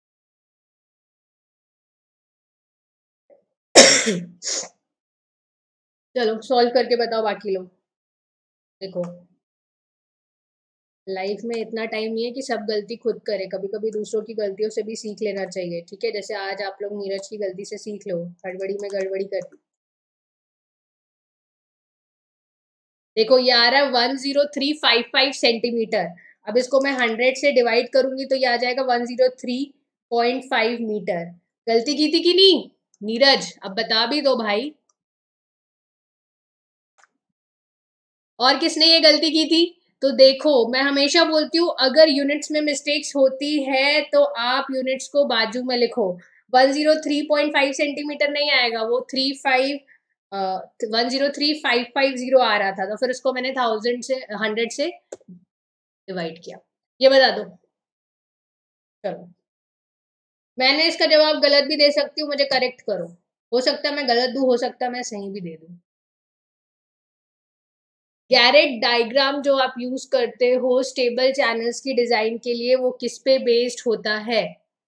चलो सॉल्व करके बताओ बाकी लोग। देखो लाइफ में इतना टाइम नहीं है कि सब गलती खुद करे, कभी कभी दूसरों की गलतियों से भी सीख लेना चाहिए, ठीक है? जैसे आज आप लोग नीरज की गलती से सीख लो, हड़बड़ी में गड़बड़ी कर दी। देखो ये आ रहा है 10355 सेंटीमीटर। अब इसको मैं 100 से डिवाइड करूंगी तो ये आ जाएगा 103.5 मीटर। गलती की थी कि नहीं नीरज? अब बता भी दो भाई। और किसने ये गलती की थी? तो देखो मैं हमेशा बोलती हूँ, अगर यूनिट्स में मिस्टेक्स होती है तो आप यूनिट्स को बाजू में लिखो। 103.5 सेंटीमीटर नहीं आएगा, वो 1035550 आ रहा था, तो फिर उसको मैंने 1000 से 100 से डिवाइड किया। ये बता दो। चलो, मैंने इसका जवाब गलत भी दे सकती हूँ, मुझे करेक्ट करो। हो सकता है मैं गलत दूं, हो सकता है मैं सही भी दे दूं। गैरेट डायग्राम जो आप यूज करते हो स्टेबल चैनल्स की डिजाइन के लिए, वो किस पे बेस्ड होता है?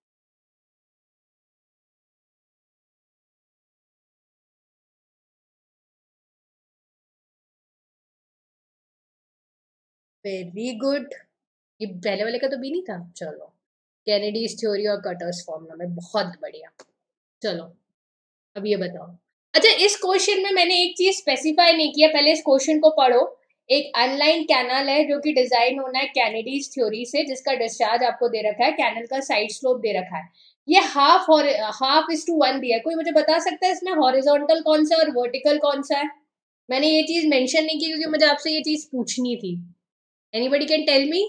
Very good. ये पहले वाले का तो भी नहीं था। चलो, कैनेडीज थ्योरी और कटर्स फॉर्मूला में, बहुत बढ़िया। चलो अब ये बताओ। अच्छा, इस क्वेश्चन में मैंने एक चीज स्पेसिफाई नहीं किया, पहले इस क्वेश्चन को पढ़ो। एक अनलाइन कैनाल है जो कि डिजाइन होना है कैनेडीज थ्योरी से, जिसका डिस्चार्ज आपको दे रखा है, कैनल का साइड स्लोप दे रखा है। ये हाफ/1 दिया है। कोई मुझे बता सकता है इसमें हॉरिजॉन्टल कौन सा और वर्टिकल कौन सा है? मैंने ये चीज मेंशन नहीं की क्योंकि मुझे आपसे ये चीज पूछनी थी। Anybody can tell me?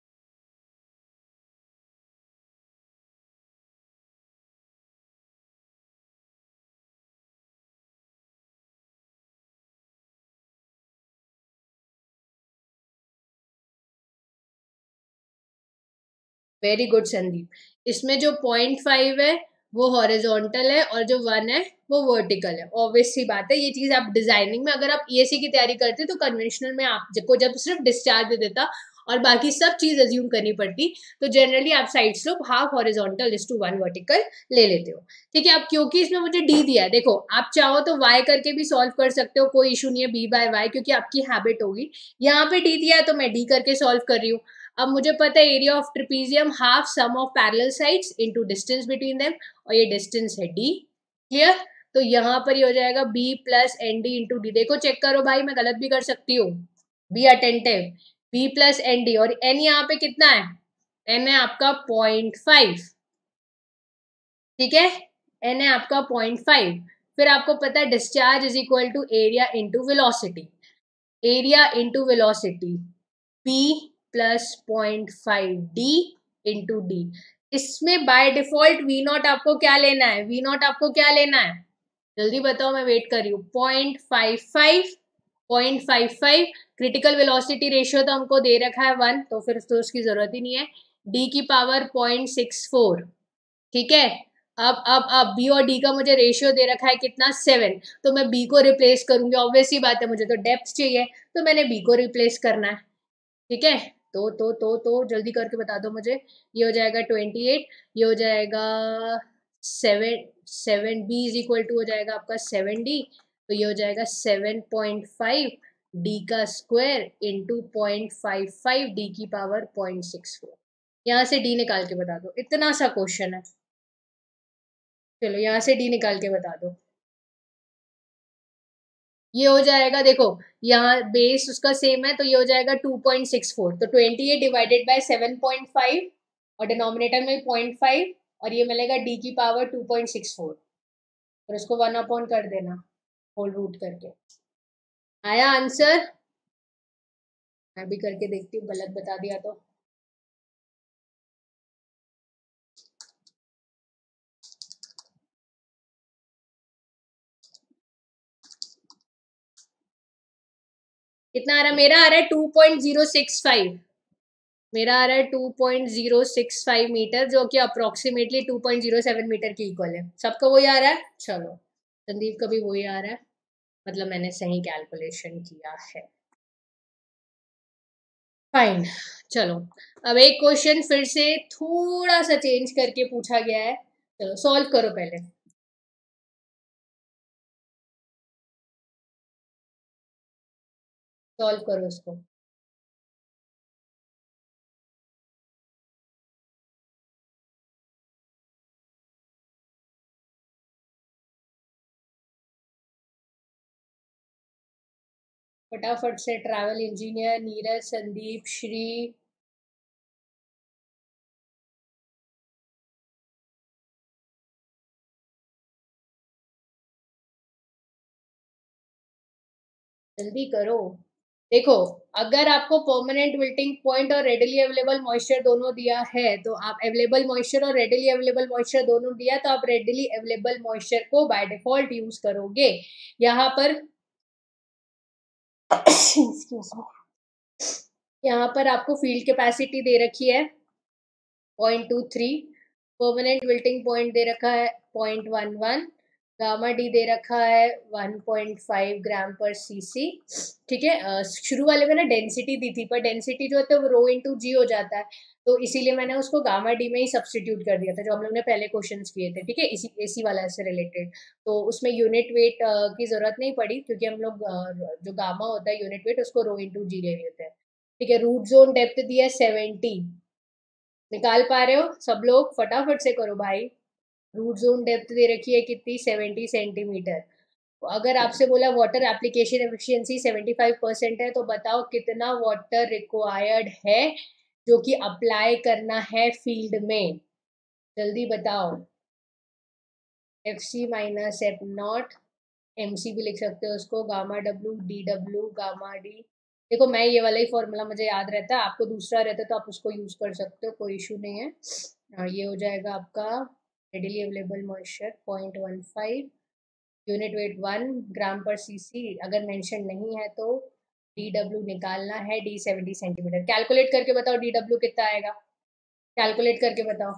Very good Sandeep. इसमें जो 0.5 है वो हॉरिजॉन्टल है, और जो 1 है वो वर्टिकल है। ऑब्वियस सी बात है, ये चीज आप डिजाइनिंग में, अगर आप ईएससी की तैयारी करते तो कन्वेंशनल में आपको जब सिर्फ डिस्चार्ज दे देता और बाकी सब चीज अज्यूम करनी पड़ती, तो जनरली आप side slope half horizontal is to 1 vertical ले लेते हो। ठीक है, अब क्योंकि इसमें मुझे डी दिया है, देखो आप चाहो तो वाई करके भी सॉल्व कर सकते हो, कोई इशू नहीं है, बी बाय वाई, क्योंकि आपकी हैबिट होगी। यहाँ पे डी दिया है तो मैं डी करके सॉल्व कर रही हूँ। अब मुझे पता है area of trapezium half sum of parallel sides into distance between them, और ये डिस्टेंस है डी। क्लियर? तो यहाँ पर ये हो जाएगा B plus N D into D. देखो चेक करो भाई, मैं गलत भी कर सकती हूँ। Be attentive, B plus N D, और एन यहाँ पे कितना है, एन है आपका 0.5, ठीक है, एन है आपका 0.5। फिर आपको पता है discharge is equal to area into velocity, area into velocity P plus 0.5 D into D. इसमें बाय डिफॉल्ट वी नॉट आपको क्या लेना है, वी नॉट आपको क्या लेना है, जल्दी बताओ, मैं वेट कर रही हूँ। 0.55, 0.55, क्रिटिकल वेलोसिटी रेशियो तो हमको दे रखा है 1, तो फिर तो उसकी जरूरत ही नहीं है। डी की पावर 0.64, ठीक है। अब बी और डी का मुझे रेशियो दे रखा है कितना, 7, तो मैं बी को रिप्लेस करूंगी, ऑब्वियस ही बात है, मुझे तो डेप्थ चाहिए, तो मैंने बी को रिप्लेस करना है, ठीक है। तो जल्दी करके बता दो मुझे, ये हो जाएगा 28, ये हो जाएगा 7 बी इज इक्वल टू हो जाएगा आपका 7 डी, तो ये हो जाएगा 7.5 डी का स्क्वायर इंटू 0.55 डी की पावर 0.64। यहाँ से डी निकाल के बता दो, इतना सा क्वेश्चन है। चलो यहाँ से डी निकाल के बता दो। ये हो जाएगा, देखो यहाँ बेस उसका सेम है, तो ये हो जाएगा 2.64, तो 28 डिवाइडेड बाय 7.5 और डिनोमिनेटर में 0.5, और ये मिलेगा डी की पावर 2.64, और इसको 1 अपॉन कर देना होल रूट करके। आया आंसर? मैं भी करके देखती हूँ, गलत बता दिया तो। कितना आ रहा है? मेरा आ रहा है 2.065, मेरा आ रहा है 2.065 मीटर, जो कि अप्रोक्सीमेटली 2.07 मीटर की इक्वल है। सबका वही आ रहा है? चलो, संदीप का भी वही आ रहा है, मतलब मैंने सही कैलकुलेशन किया है। फाइन, चलो अब एक क्वेश्चन फिर से थोड़ा सा चेंज करके पूछा गया है, चलो सॉल्व करो पहले। सॉल्व करो इसको। फटाफट से, ट्रैवल इंजीनियर नीरज, संदीप, श्री। जल्दी करो। देखो, अगर आपको परमानेंट विल्टिंग पॉइंट और रेडिली अवेलेबल मॉइस्चर दोनों दिया है, तो आप अवेलेबल मॉइस्चर और रेडिली अवेलेबल मॉइस्चर दोनों दिया, तो आप रेडिली अवेलेबल मॉइस्चर को बाय डिफॉल्ट यूज करोगे। यहाँ पर यहाँ पर आपको फील्ड कैपेसिटी दे रखी है 0.23, परमानेंट विल्टिंग पॉइंट दे रखा है 0.11, गामा डी दे रखा है 1.5 ग्राम पर सीसी, ठीक है। शुरू वाले में ना डेंसिटी दी थी, पर डेंसिटी जो है वो रो इंटू जी हो जाता है, तो इसीलिए मैंने उसको गामा डी में ही सब्सटीट्यूट कर दिया था, जो हम लोग ने पहले क्वेश्चंस किए थे, ठीक है, इसी एसी वाला से रिलेटेड। तो उसमें यूनिट वेट की जरूरत नहीं पड़ी, क्योंकि हम लोग जो गामा होता है यूनिट वेट, उसको रो इंटू जी ले लेते हैं, ठीक है। रूट जोन डेप्थ दिया है 70, निकाल पा रहे हो सब लोग? फटाफट से करो भाई। रूट जोन डेप्थ दे रखी है कितनी, 70 सेंटीमीटर। अगर आपसे बोला वाटर एप्लीकेशन एफिशिएंसी 75% है, तो बताओ कितना वाटर रिक्वायर्ड है जो कि अप्लाई करना है फील्ड में, जल्दी बताओ। F C minus F nought, M C भी लिख सकते हो उसको, gamma W D W gamma D. देखो मैं ये वाला ही फॉर्मूला मुझे याद रहता है, आपको दूसरा रहता है तो आप उसको यूज कर सकते हो, कोई इशू नहीं है। ये हो जाएगा आपका readily available moisture 0.15, unit weight 1 gram per CC, अगर मेंशन नहीं है तो डी डब्ल्यू निकालना है, डी 70 सेंटीमीटर। कैलकुलेट करके बताओ डी डब्ल्यू कितना आएगा, कैलकुलेट करके बताओ।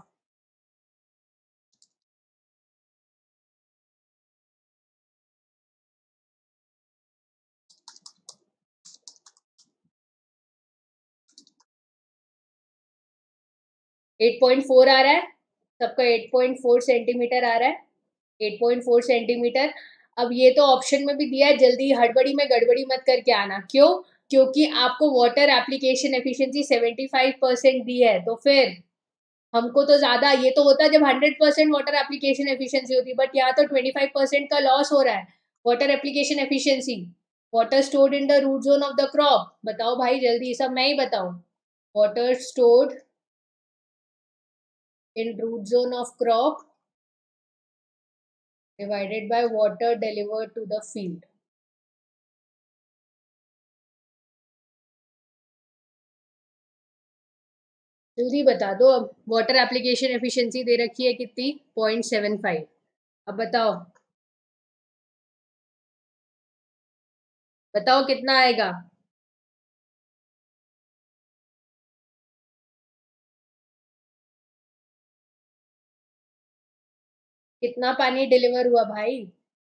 8.4 आ रहा है सबका, 8.4 सेंटीमीटर आ रहा है, 8.4 सेंटीमीटर। अब ये तो ऑप्शन में भी दिया है, जल्दी हड़बड़ी में गड़बड़ी मत करके आना, क्यों? क्योंकि आपको वाटर एप्लीकेशन एफिशिएंसी 75% दी है, तो फिर हमको तो ज्यादा, ये तो होता है जब 100% वाटर एप्लीकेशन एफिशिएंसी होती है, बट यहाँ तो 25% का लॉस हो रहा है water application efficiency, water stored in the root zone of the crop, बताओ भाई जल्दी, सब मैं ही बताऊं। Water stored in root zone of crop divided by water delivered to the field. जल्दी बता दो अब। वाटर एप्लीकेशन एफिशिएंसी दे रखी है कितनी, 0.75। अब बताओ, बताओ कितना आएगा। कितना पानी डिलीवर हुआ भाई,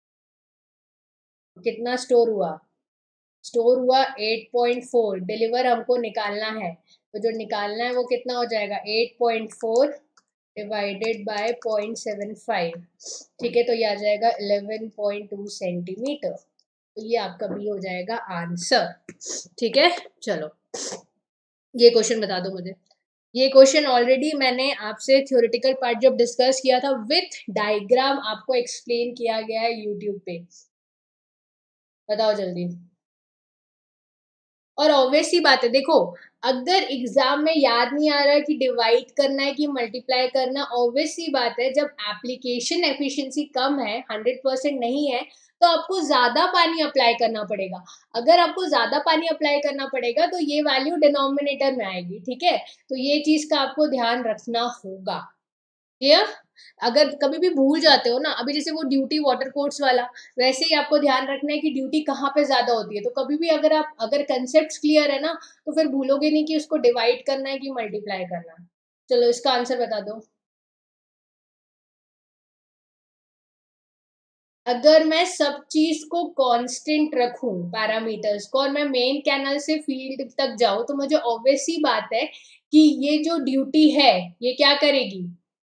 कितना स्टोर हुआ। स्टोर हुआ 8.4, डिलीवर हमको निकालना है, तो जो निकालना है वो कितना हो जाएगा, 8.4 डिवाइडेड बाय 0.75। ठीक है, तो ये आ जाएगा 11.2 सेंटीमीटर। तो ये आपका बी हो जाएगा आंसर। ठीक है, चलो ये क्वेश्चन बता दो मुझे। ये क्वेश्चन ऑलरेडी मैंने आपसे थ्योरेटिकल पार्ट जब डिस्कस किया था विथ डायग्राम आपको एक्सप्लेन किया गया है यूट्यूब पे, बताओ जल्दी। और ऑब्वियस सी बात है, देखो अगर एग्जाम में याद नहीं आ रहा कि डिवाइड करना है कि मल्टीप्लाई करना, ऑब्वियस सी बात है जब एप्लीकेशन एफिशिएंसी कम है, 100% नहीं है, तो आपको ज्यादा पानी अप्लाई करना पड़ेगा। अगर आपको ज्यादा पानी अप्लाई करना पड़ेगा तो ये वैल्यू डिनोमिनेटर में आएगी। ठीक है, तो ये चीज का आपको ध्यान रखना होगा। क्लियर। अगर कभी भी भूल जाते हो ना, अभी जैसे वो ड्यूटी वाटर कोर्स वाला, वैसे ही आपको ध्यान रखना है कि ड्यूटी कहाँ पे ज्यादा होती है। तो कभी भी अगर कंसेप्ट क्लियर है ना, तो फिर भूलोगे नहीं कि उसको डिवाइड करना है कि मल्टीप्लाई करना है। चलो इसका आंसर बता दो। अगर मैं सब चीज को कांस्टेंट रखूं, पैरामीटर्स को, और मैं मेन कैनल से फील्ड तक जाऊं, तो मुझे ऑब्वियस सी बात है कि ये जो ड्यूटी है ये क्या करेगी,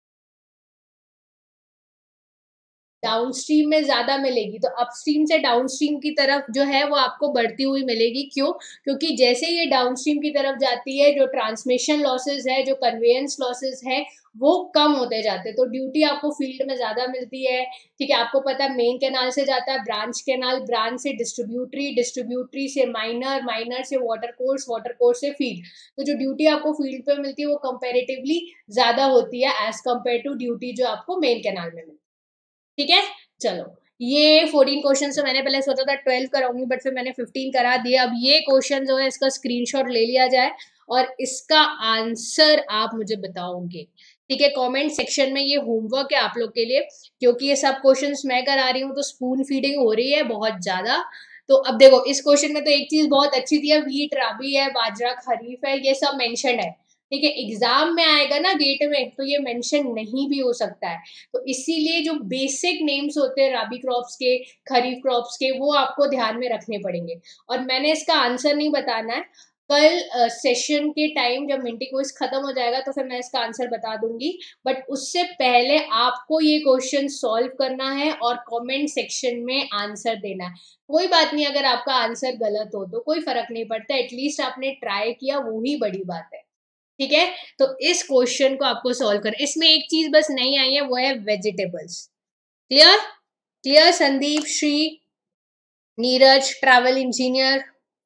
डाउनस्ट्रीम में ज्यादा मिलेगी। तो अपस्ट्रीम से डाउनस्ट्रीम की तरफ जो है वो आपको बढ़ती हुई मिलेगी। क्यों, क्योंकि जैसे ये डाउनस्ट्रीम की तरफ जाती है, जो ट्रांसमिशन लॉसेस है, जो कन्वेयंस लॉसेस है, वो कम होते जाते हैं। तो ड्यूटी आपको फील्ड में ज्यादा मिलती है। ठीक है, आपको पता है मेन कैनाल से जाता है ब्रांच कैनाल, ब्रांच से डिस्ट्रीब्यूटरी, डिस्ट्रीब्यूटरी से माइनर, माइनर से वाटर कोर्स, वाटर कोर्स से फील्ड। तो जो ड्यूटी आपको फील्ड पे मिलती है वो कंपेरेटिवली ज्यादा होती है एज कम्पेयर टू ड्यूटी जो आपको मेन कैनाल में मिलती है। ठीक है, चलो ये 14 क्वेश्चन तो मैंने पहले सोचा था 12 कराऊंगी, बट फिर मैंने 15 करा दिया। अब ये क्वेश्चन जो है इसका स्क्रीनशॉट ले लिया जाए और इसका आंसर आप मुझे बताओगे। ठीक है, कमेंट सेक्शन में, ये होमवर्क है आप लोग के लिए, क्योंकि ये सब क्वेश्चंस मैं करा रही हूँ तो स्पून फीडिंग हो रही है बहुत ज्यादा। तो अब देखो इस क्वेश्चन में तो एक चीज बहुत अच्छी थी, व्हीट राबी है, बाजरा खरीफ है, ये सब मेंशन है। ठीक है, एग्जाम में आएगा ना गेट में तो ये मेंशन नहीं भी हो सकता है। तो इसीलिए जो बेसिक नेम्स होते हैं राबी क्रॉप्स के, खरीफ क्रॉप्स के, वो आपको ध्यान में रखने पड़ेंगे। और मैंने इसका आंसर नहीं बताना है, कल सेशन के टाइम जब मिंटी क्विज खत्म हो जाएगा तो फिर मैं इसका आंसर बता दूंगी। बट उससे पहले आपको ये क्वेश्चन सॉल्व करना है और कमेंट सेक्शन में आंसर देना है। कोई बात नहीं अगर आपका आंसर गलत हो तो कोई फर्क नहीं पड़ता, एटलीस्ट आपने ट्राई किया, वो ही बड़ी बात है। ठीक है, तो इस क्वेश्चन को आपको सॉल्व कर, इसमें एक चीज बस नहीं आई है, वो है vegetables. Clear, clear Sandeep, Shri, Neeraj, travel engineer.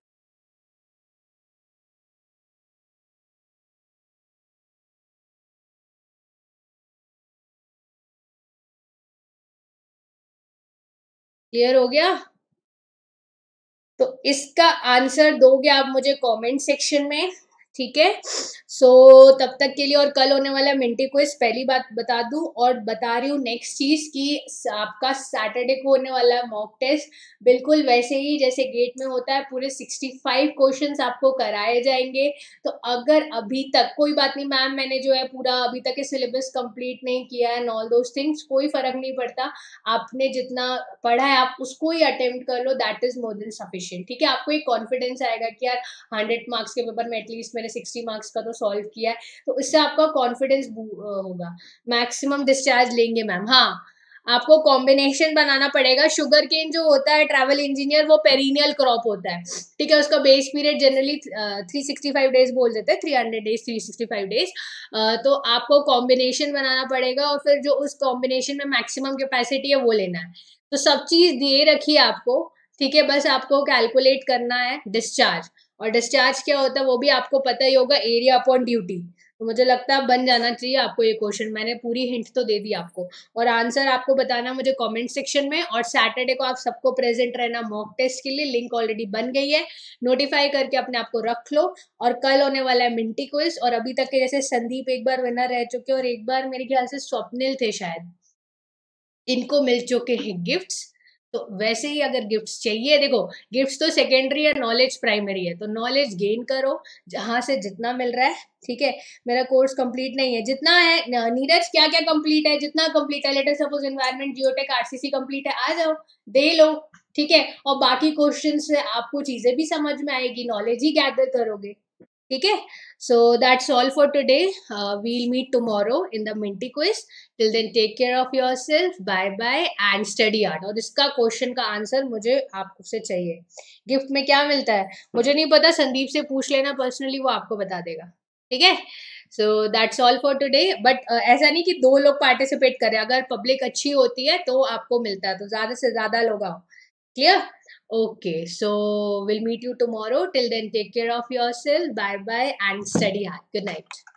Clear हो गया, तो इसका आंसर दोगे आप मुझे कमेंट सेक्शन में। ठीक है, सो तब तक के लिए, और कल होने वाला मिंटी क्विज, पहली बात बता दूं और बता रही हूँ नेक्स्ट चीज कि आपका सैटरडे को होने वाला मॉक टेस्ट बिल्कुल वैसे ही जैसे गेट में होता है, पूरे 65 क्वेश्चंस आपको कराए जाएंगे। तो अगर अभी तक, कोई बात नहीं मैम मैंने जो है पूरा अभी तक के सिलेबस कंप्लीट नहीं किया है, ऑल दोस थिंग्स, कोई फर्क नहीं पड़ता, आपने जितना पढ़ा है आप उसको ही अटेम्प्ट कर लो, that is more than sufficient. ठीक है, आपको एक कॉन्फिडेंस आएगा कि यार 100 मार्क्स के पेपर में एटलीस्ट मैंने 60 मार्क्स का तो सॉल्व किया है, तो इससे आपका कॉन्फिडेंस होगा। मैक्सिमम डिस्चार्ज लेंगे मैम। हाँ, आपको कॉम्बिनेशन बनाना पड़ेगा। शुगर केन जो होता है ट्रैवल इंजीनियर, वो पेरिनियल क्रॉप होता है। ठीक है, उसका बेस पीरियड जनरली 365 डेज बोल देते हैं, 300 डेज, 365 डेज। तो आपको कॉम्बिनेशन बनाना पड़ेगा और फिर जो उस कॉम्बिनेशन में मैक्सिमम कैपेसिटी है वो लेना है। तो सब चीज दे रखी है आपको। ठीक है, बस आपको कैलकुलेट करना है डिस्चार्ज, और डिस्चार्ज क्या होता है वो भी आपको पता ही होगा, एरिया अपॉन ड्यूटी। तो मुझे लगता है बन जाना चाहिए आपको ये क्वेश्चन, मैंने पूरी हिंट तो दे दी आपको। और आंसर आपको बताना मुझे कमेंट सेक्शन में, और सैटरडे को आप सबको प्रेजेंट रहना मॉक टेस्ट के लिए, लिंक ऑलरेडी बन गई है, नोटिफाई करके अपने आप को रख लो। और कल होने वाला है मिंटी क्विज, और अभी तक के जैसे संदीप एक बार विनर रह चुके और एक बार मेरे ख्याल से स्वप्निल थे शायद, इनको मिल चुके हैं गिफ्ट्स। तो वैसे ही अगर गिफ्ट्स चाहिए, देखो गिफ्ट्स तो सेकेंडरी है, नॉलेज प्राइमरी है, तो नॉलेज गेन करो जहां से जितना मिल रहा है। ठीक है, मेरा कोर्स कंप्लीट नहीं है, जितना है नीरज क्या क्या कंप्लीट है, जितना कंप्लीट है, later suppose environment geotech RCC complete है, आ जाओ दे लो। ठीक है, और बाकी क्वेश्चन से आपको चीजें भी समझ में आएगी, नॉलेज ही गैदर करोगे। ठीक है, so that's all for today. We'll meet tomorrow in the Minty quiz. Till then, take care of yourself. Bye bye and study hard. और इसका क्वेश्चन का आंसर मुझे आपसे चाहिए। गिफ्ट में क्या मिलता है मुझे नहीं पता, संदीप से पूछ लेना पर्सनली, वो आपको बता देगा। ठीक है, so that's all for today. But ऐसा नहीं कि 2 लोग पार्टिसिपेट करें, अगर पब्लिक अच्छी होती है तो आपको मिलता है, तो ज्यादा से ज्यादा लोग आओ। Clear? Okay, so we'll meet you tomorrow. Till then, take care of yourself. Bye bye and study hard. Good night.